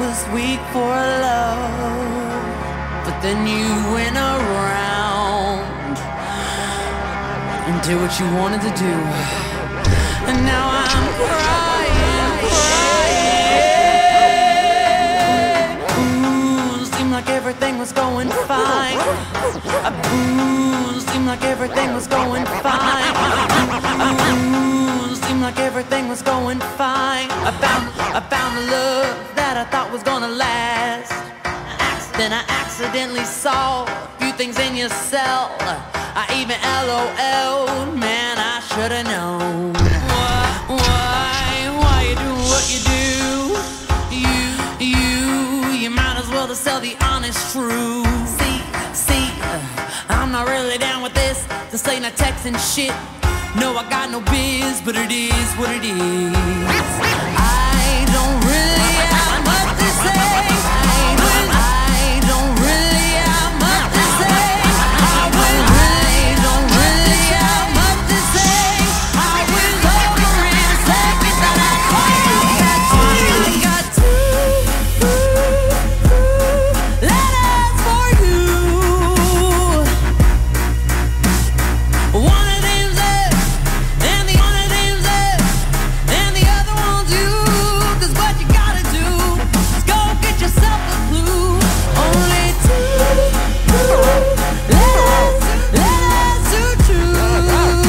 was weak for love, but then you went around and did what you wanted to do, and now I'm crying, crying. Ooh, seemed like everything was going fine. Ooh, seemed like everything was going fine. Ooh, seemed like everything was going fine. I found a love that I thought was gonna last. Then I accidentally saw a few things in your cell. I even LOL'd, man, I should've known. Why you do what you do? You might as well just tell the honest truth. See, I'm not really down with this. This ain't a texting shit. No, I got no biz, but it is what it is. I don't really have much to say. I don't really have much to say. I really don't really have much to say. I will over in a second that I got two letters for you. One of them's left, and the other them's left, and the other one's you. 'Cause what you gotta do is go get yourself a clue. Only two letters to choose.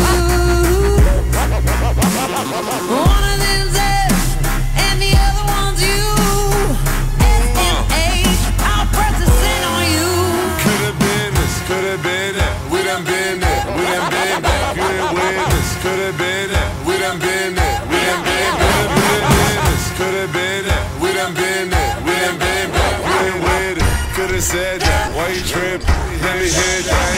One of them's left, and the other one's you. SMH, I'll press a sin on you. Could've been this, could've been that. We done been there, we done been back. You didn't win this, could've been that. We done been there, we done been back. Could've been that, we done been there, we done been back. You didn't win it, could've said that. Why you trippin'? Let me hear that.